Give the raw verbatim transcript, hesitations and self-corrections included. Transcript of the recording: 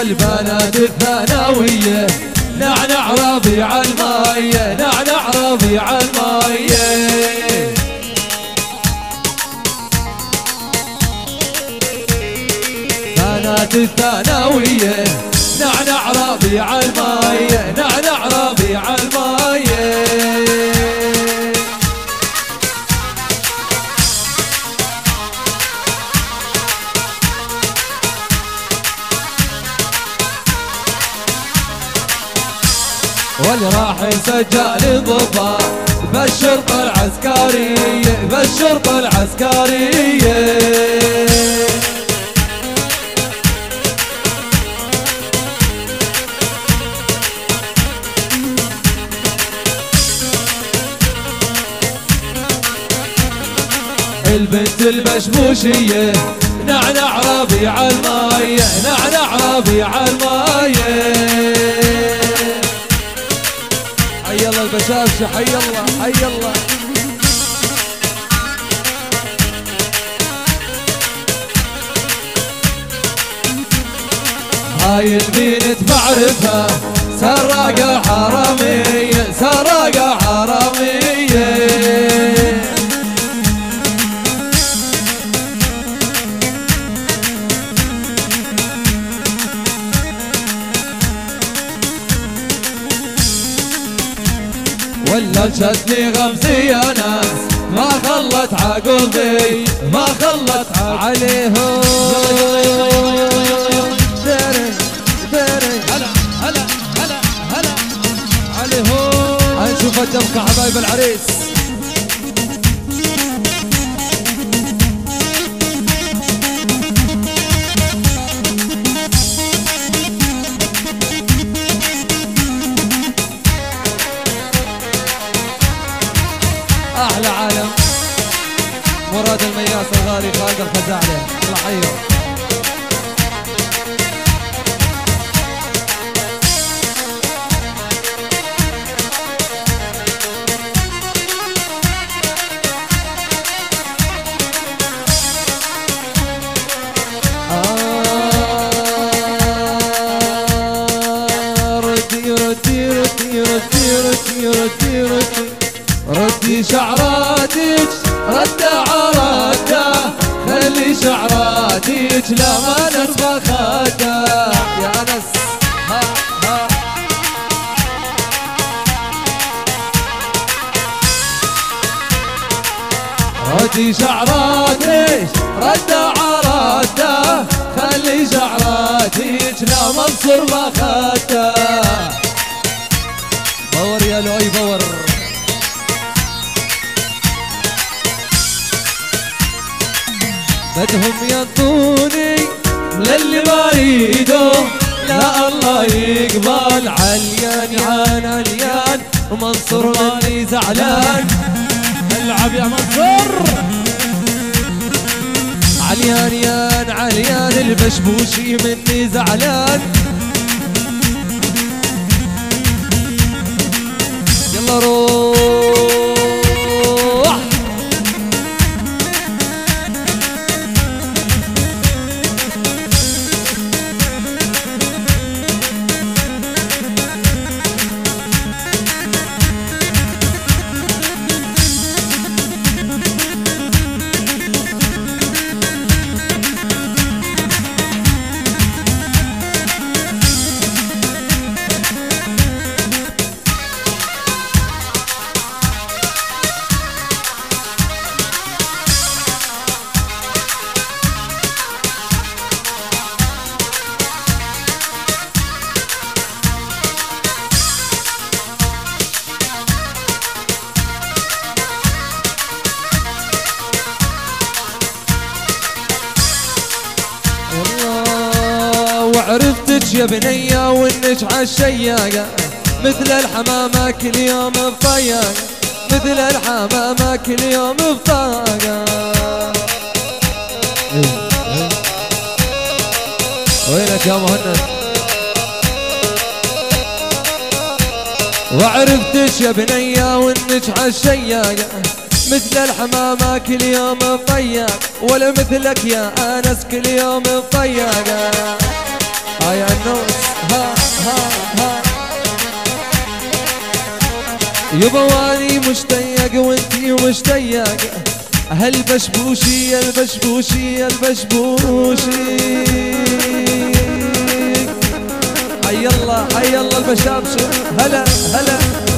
والبنات الثانوية نعنع ربيع الماية نعنع ربيع الماية بنات الثانوية نعنع ربيع الماية نعنع ربيع الماية واللي راح يسجل ضبا بالشرطة العسكرية بالشرطة العسكرية البنت المشبوشية نعنع ربيع الماية نعنع ربيع الماية حي الله البشاشة حي الله حي الله هاي البنت بعرفها سراقة حرامية سراقة حرامية ولا شدني غمزي يا ناس ما خلت عقلي ما خلت عليهم داري داري هلا هلا هلا هلا عليهم هنشوف الدمكة حبايب العريس احلى عالم مراد المياس الغالي خالد الخزاعلي الله حيه ردي ردي ردي ردي ردي ردي ردي ردي شعراتك ردة عرادة خلي شعراتك لا ما نسبة خدة يا نس ها ها ردي شعراتك ردة عرادة خلي شعراتك لا منصر ما خدة بور يا لؤي بور بدهم ينطوني للي ما يريدوا لا الله يقبل عليان يان عليان منصور ماني زعلان العب يا منصور عليان يان عليان البشبوشي مني زعلان يلا روح وعرفتك يا بنية وانك عالشياقة مثل الحمامة كل يوم بطياقة مثل الحمامة كل يوم بطاقة وينك يا مهند وعرفتك يا بنية وانك عالشياقة مثل الحمامة كل يوم بطياقة ولا مثلك يا انس كل يوم بطياقة هاي النور يبواني مشتيق وانتي مشتيق هالبشبوشي البشبوشي البشبوشي. حي الله حي الله البشابشة. هلا هلا